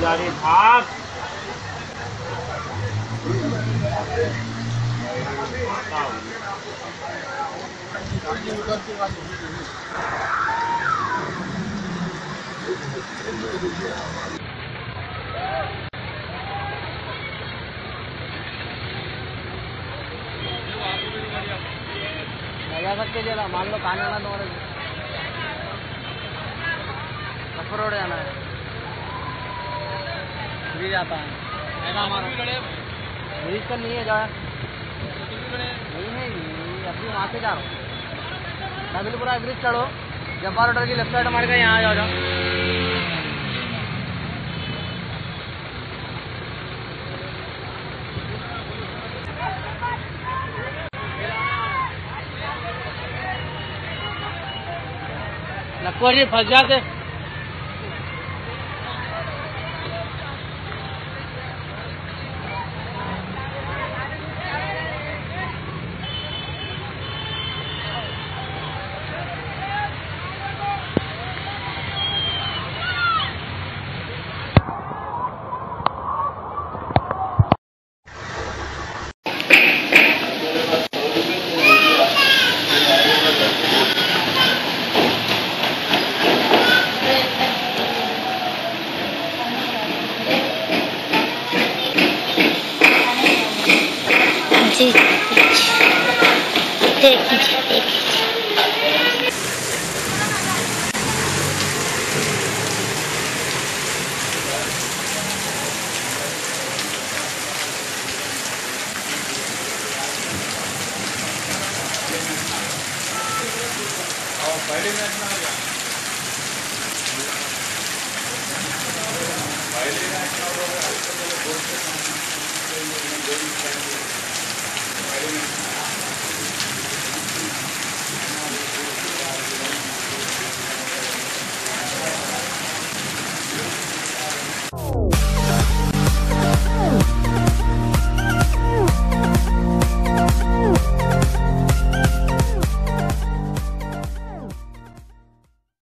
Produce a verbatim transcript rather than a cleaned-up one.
गाड़ी भाग लगा सकते जरा मान लो खाने वाला तुम्हारे सफर रोड जाना है भी जाता है ब्रिज पर नहीं है जा नहीं है अभी वहाँ से जा रहा हूँ नबीलपुरा ब्रिज चढ़ो जब्बार होटल की लेफ्ट साइड मार कर यहाँ आ जाओ जाओ लक्को जी फंस जाते जी देख लीजिए देख और